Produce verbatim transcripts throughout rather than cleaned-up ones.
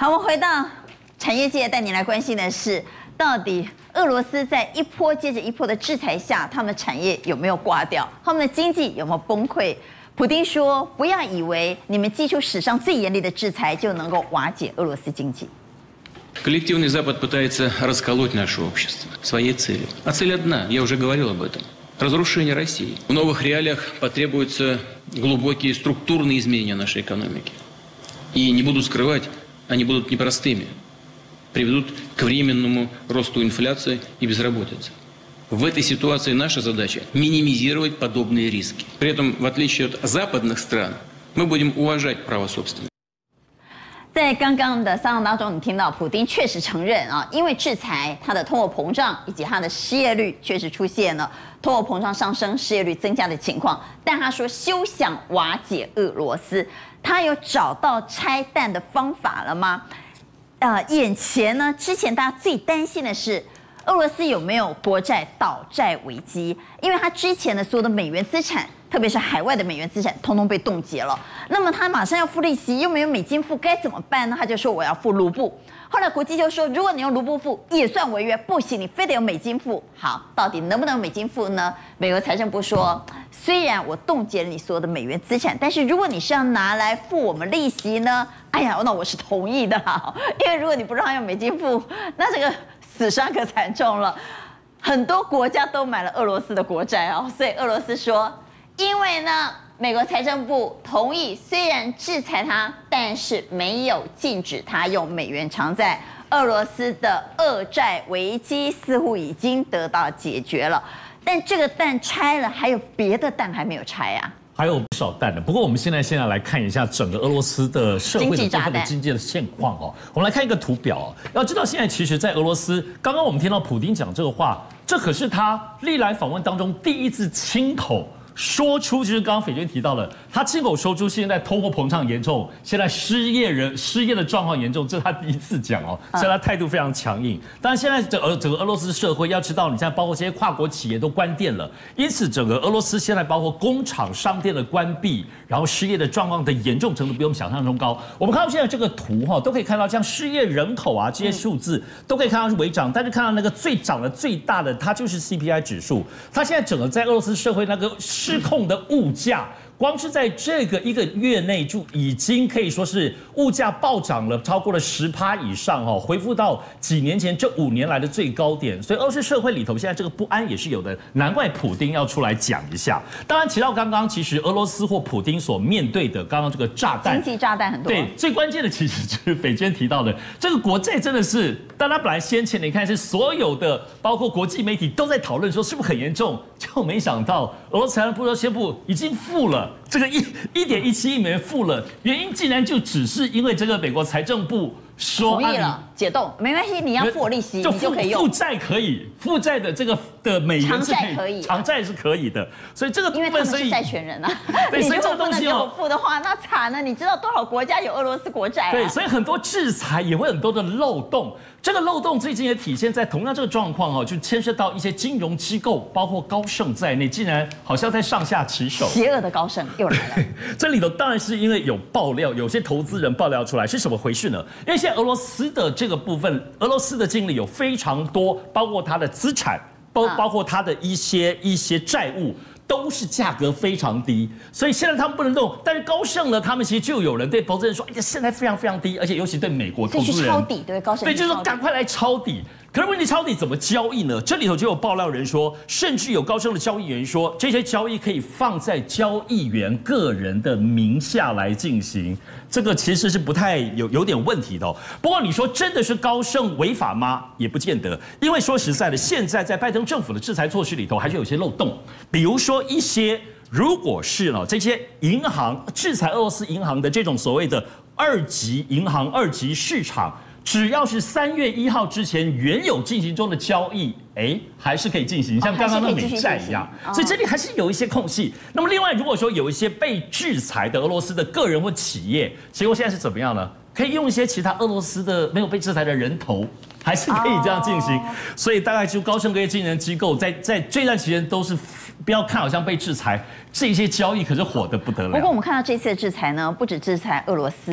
好，我们回到产业界，带你来关心的是，到底俄罗斯在一波接着一波的制裁下，他们的产业有没有挂掉？他们的经济有没有崩溃？普丁说：“不要以为你们祭出史上最严厉的制裁就能够瓦解俄罗斯经济。” Коллективный Запад пытается расколоть наше общество своей целью. А цель одна, я уже говорил об этом. Разрушение России. В новых реалиях потребуются глубокие структурные изменения нашей экономики. И не буду скрывать, они будут непростыми. Приведут к временному росту инфляции и безработицы. В этой ситуации наша задача – минимизировать подобные риски. При этом, в отличие от западных стран, мы будем уважать право собственности. 在刚刚的采访当中，你听到普丁确实承认啊，因为制裁，它的通货膨胀以及它的失业率确实出现了通货膨胀上升、失业率增加的情况。但他说休想瓦解俄罗斯，他有找到拆弹的方法了吗？呃，眼前呢，之前大家最担心的是俄罗斯有没有国债倒债危机，因为他之前的所有的美元资产。特别是海外的美元资产，通通被冻结了。那么他马上要付利息，又没有美金付，该怎么办呢？他就说我要付卢布。后来国际就说，如果你用卢布付，也算违约，不行，你非得用美金付。好，到底能不能用美金付呢？美国财政部说，虽然我冻结了你所有的美元资产，但是如果你是要拿来付我们利息呢？哎呀，那我是同意的啦，因为如果你不让他用美金付，那这个死伤可惨重了。很多国家都买了俄罗斯的国债哦，所以俄罗斯说。因为呢，美国财政部同意，虽然制裁他，但是没有禁止他用美元偿债。俄罗斯的俄债危机似乎已经得到解决了，但这个蛋拆了，还有别的蛋还没有拆啊。 还有不少蛋的。不过我们现在现在来看一下整个俄罗斯的社会的部分的经济的现况哦。我们来看一个图表哦。要知道现在其实，在俄罗斯，刚刚我们听到普丁讲这个话，这可是他历来访问当中第一次亲口。说出就是刚刚斐娟提到了，他亲口说出现在通货膨胀严重，现在失业人失业的状况严重，这是他第一次讲哦，所以他态度非常强硬。当然现在整个整个俄罗斯社会要知道，你现在包括这些跨国企业都关店了，因此整个俄罗斯现在包括工厂、商店的关闭，然后失业的状况的严重程度比我们想象中高。我们看到现在这个图哈，都可以看到像失业人口啊这些数字都可以看到是微涨，但是看到那个最涨的最大的，它就是 C P I 指数，它现在整个在俄罗斯社会那个。失控的物价，光是在这个一个月内就已经可以说是物价暴涨了，超过了十趴以上哦，恢复到几年前这五年来的最高点。所以俄罗斯社会里头现在这个不安也是有的，难怪普丁要出来讲一下。当然提到刚刚，其实俄罗斯或普丁所面对的刚刚这个炸弹， 经济炸弹很多。 对，最关键的其实就是斐娟提到的这个国债真的是，大家本来先前你看是所有的包括国际媒体都在讨论说是不是很严重，就没想到俄罗斯财政部都宣布已经付了。这个一一点一七亿美元付了，原因竟然就只是因为这个美国财政部说同意了解冻，没关系，你要付我利息，你就可以用。 负债可以，负债的这个的美元是可以，偿债是可以的，所以这个部分因为他们是债权人啊， 对，所以这个东西如果不能给我付的话，那惨了。你知道多少国家有俄罗斯国债？ 对，所以很多制裁也会很多的漏洞。这个漏洞最近也体现在同样这个状况哦，就牵涉到一些金融机构，包括高盛在内，竟然好像在上下其手。 邪恶的高盛又来了。 这里头当然是因为有爆料，有些投资人爆料出来是什么回事呢？因为现在俄罗斯的这个部分，俄罗斯的经理有非常多，包括他的资产，包包括他的一些一些债务。都是价格非常低，所以现在他们不能动。但是高盛呢，他们其实就有人对投资人说：“哎呀，现在非常非常低，而且尤其对美国投资人， 抄底对高盛， 对，就是说赶快来抄底。”可是问题抄底怎么交易呢？这里头就有爆料人说，甚至有高盛的交易员说，这些交易可以放在交易员个人的名下来进行。这个其实是不太有有点问题的哦。不过你说真的是高盛违法吗？也不见得，因为说实在的，现在在拜登政府的制裁措施里头，还是有些漏洞，比如说一些。如果是呢，这些银行制裁俄罗斯银行的这种所谓的二级银行、二级市场，只要是三月一号之前原有进行中的交易，哎，还是可以进行，像刚刚的美债一样。所以这里还是有一些空隙。那么另外，如果说有一些被制裁的俄罗斯的个人或企业，结果现在是怎么样呢？可以用一些其他俄罗斯的没有被制裁的人头。还是可以这样进行，所以大概就高盛这些金融机构在在这段期间都是不要看好像被制裁，这些交易可是火得不得了。 不过我们看到这次的制裁呢，不止制裁俄罗斯，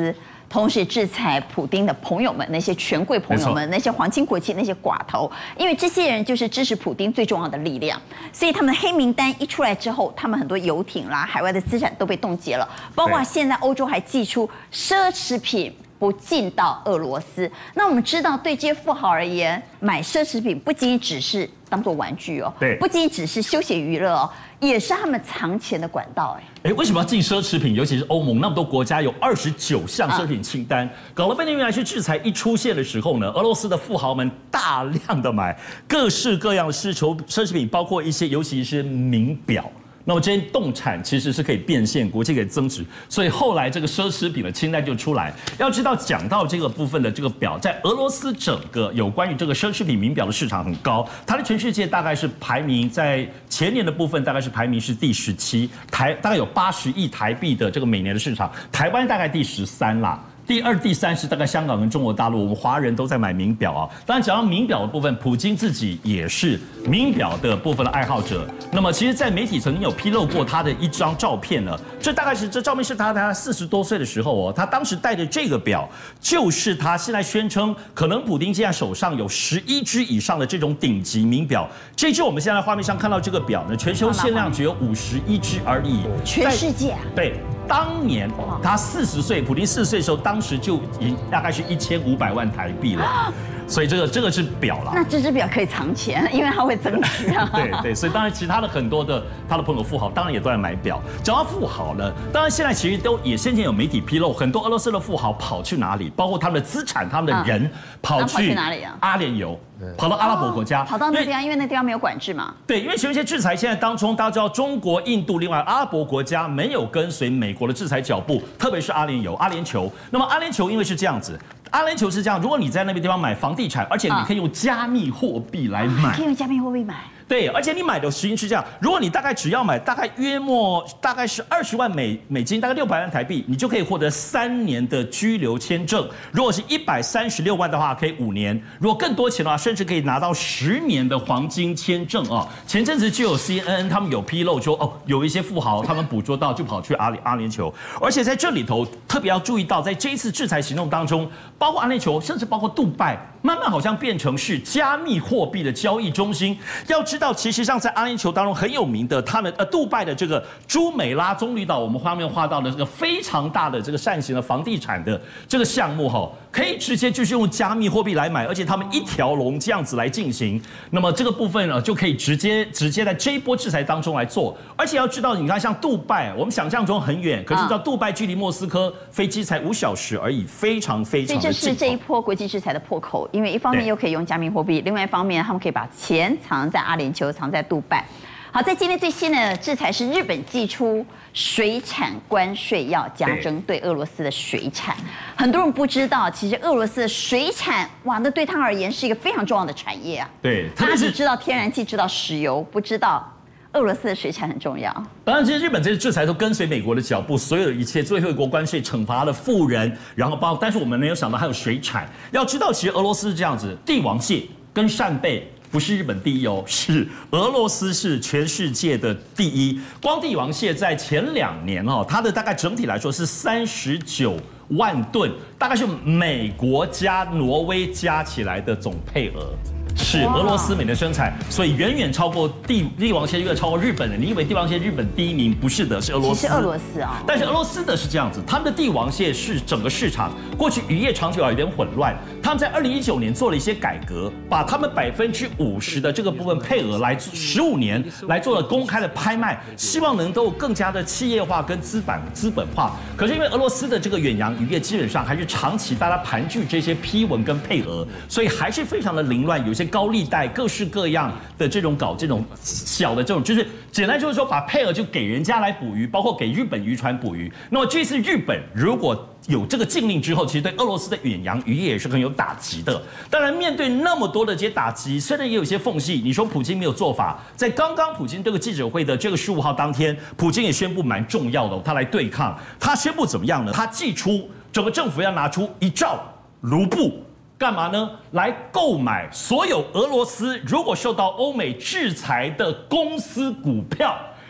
同时也制裁普丁的朋友们，那些权贵朋友们，那些皇亲国戚，那些寡头，因为这些人就是支持普丁最重要的力量。所以他们的黑名单一出来之后，他们很多游艇啦、海外的资产都被冻结了，包括现在欧洲还祭出奢侈品不进到俄罗斯。那我们知道，对这些富豪而言，买奢侈品不仅仅只是当做玩具哦， 对， 不仅仅只是休闲娱乐哦，也是他们藏钱的管道。哎， 哎，为什么要禁奢侈品？尤其是欧盟那么多国家有二十九项奢侈品清单，搞了半天原来是制裁一出现的时候呢，俄罗斯的富豪们大量的买各式各样的奢求奢侈品，包括一些尤其是名表。那么这些动产其实是可以变现，国际可以增值，所以后来这个奢侈品的清单就出来。要知道，讲到这个部分的这个表，在俄罗斯整个有关于这个奢侈品名表的市场很高，它的全世界大概是排名在前年的部分大概是排名是第十七，台大概有八十亿台币的这个每年的市场，台湾大概第十三啦。第二、第三是大概香港跟中国大陆，我们华人都在买名表啊。当然，讲到名表的部分，普京自己也是名表的部分的爱好者。那么，其实，在媒体曾经有披露过他的一张照片呢。这大概是这照片是他他四十多岁的时候哦，他当时戴的这个表，就是他现在宣称可能普丁现在手上有十一只以上的这种顶级名表。这只我们现在画面上看到这个表呢，全球限量只有五十一只而已。 全世界啊？ 对。当年他四十岁，普丁四十岁的时候，当时就已经大概是一千五百万台币了。所以这个这个是表啦， 那这只表可以藏钱，因为它会增值啊。 对对，所以当然其他的很多的他的朋友富豪，当然也都在买表。讲到富豪呢，当然现在其实都也先前有媒体披露，很多俄罗斯的富豪跑去哪里，包括他们的资产、他们的人、啊、跑去哪里啊？ 阿联酋。跑到阿拉伯国家， 哦、跑到那地方，因为那地方没有管制嘛。 对，因为全世界制裁现在当中，大家知道中国、印度，另外阿拉伯国家没有跟随美国的制裁脚步，特别是阿联酋、阿联酋。那么阿联酋因为是这样子，阿联酋是这样，如果你在那个地方买房地产，而且你可以用加密货币来买， 可以用加密货币买。 对，而且你买的时间是这样，如果你大概只要买大概约莫大概是二十万美美金，大概六百万台币，你就可以获得三年的居留签证。如果是一百三十六万的话，可以五年；如果更多钱的话，甚至可以拿到十年的黄金签证啊！前阵子就有 C N N 他们有披露说，哦，有一些富豪他们捕捉到就跑去阿联阿联酋，而且在这里头特别要注意到，在这一次制裁行动当中，包括阿联酋，甚至包括杜拜，慢慢好像变成是加密货币的交易中心。要知道，其实上在阿联酋当中很有名的，他们呃杜拜的这个朱美拉棕榈岛，我们画面画到的这个非常大的这个扇形的房地产的这个项目哈，可以直接就是用加密货币来买，而且他们一条龙这样子来进行。那么这个部分呢，就可以直接直接在这一波制裁当中来做。而且要知道，你看像杜拜，我们想象中很远，可是到杜拜距离莫斯科飞机才五小时而已，非常非常的近。 所以这是这一波国际制裁的破口，因为一方面又可以用加密货币，另外一方面他们可以把钱藏在阿联酋。藏在杜拜。好，在今天最新的制裁是日本祭出水产关税要加征对俄罗斯的水产。很多人不知道，其实俄罗斯的水产，哇，那对他而言是一个非常重要的产业啊。 对， 大家只知道天然气，知道石油，不知道俄罗斯的水产很重要。 当然，其实日本这些制裁都跟随美国的脚步，所有的一切最后一国关税惩罚了富人，然后包，但是我们没有想到还有水产。要知道，其实俄罗斯是这样子，帝王蟹跟扇贝。不是日本第一哦，是俄罗斯是全世界的第一。光帝王蟹在前两年哦，它的大概整体来说是三十九万吨，大概是美国加挪威加起来的总配额。是俄罗斯每年生产，所以远远超过帝帝王蟹，远超过日本人。你以为帝王蟹日本第一名？不是的，是俄罗斯。 是俄罗斯啊。 但是俄罗斯的是这样子，他们的帝王蟹是整个市场过去渔业长久有点混乱，他们在二零一九年做了一些改革，把他们百分之五十的这个部分配额来十五年来做了公开的拍卖，希望能够更加的企业化跟资本资本化。可是因为俄罗斯的这个远洋渔业基本上还是长期大家盘踞这些批文跟配额，所以还是非常的凌乱，有些高利贷各式各样的这种搞这种小的这种，就是简单就是说把配额就给人家来捕鱼，包括给日本渔船捕鱼。那么这次日本如果有这个禁令之后，其实对俄罗斯的远洋渔业也是很有打击的。当然，面对那么多的这些打击，虽然也有一些缝隙，你说普京没有做法，在刚刚普京这个记者会的这个十五号当天，普京也宣布蛮重要的，他来对抗。他宣布怎么样呢？他祭出整个政府要拿出一兆卢布。干嘛呢？来购买所有俄罗斯如果受到欧美制裁的公司股票。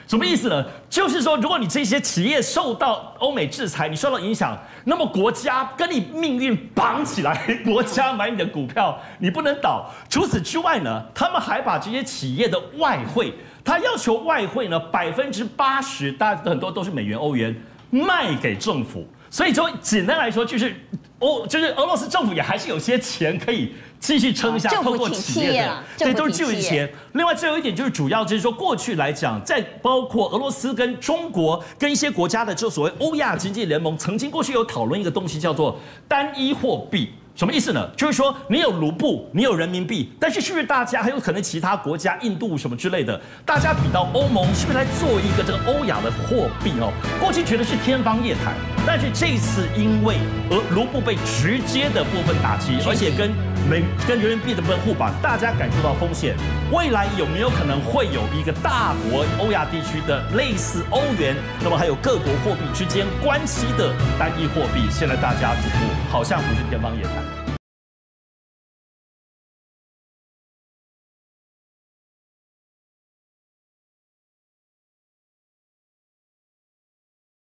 什么意思呢？就是说，如果你这些企业受到欧美制裁，你受到影响，那么国家跟你命运绑起来，国家买你的股票，你不能倒。除此之外呢，他们还把这些企业的外汇，他要求外汇呢百分之八十，大家很多都是美元、欧元，卖给政府。所以说，简单来说就是。欧就是俄罗斯政府也还是有些钱可以继续撑下，透过企业的，对，都是救济钱。另外，最后一点就是主要就是说，过去来讲，在包括俄罗斯跟中国跟一些国家的就所谓欧亚经济联盟，曾经过去有讨论一个东西叫做单一货币。什么意思呢？就是说你有卢布，你有人民币，但是是不是大家还有可能其他国家，印度什么之类的，大家比到欧盟是不是来做一个这个欧亚的货币哦？过去觉得是天方夜谭，但是这次因为俄卢布被直接的部分打击，而且跟美跟人民币的部分互绑，大家感受到风险。未来有没有可能会有一个大国欧亚地区的类似欧元，那么还有各国货币之间关系的单一货币？现在大家瞩目，好像不是天方夜谭。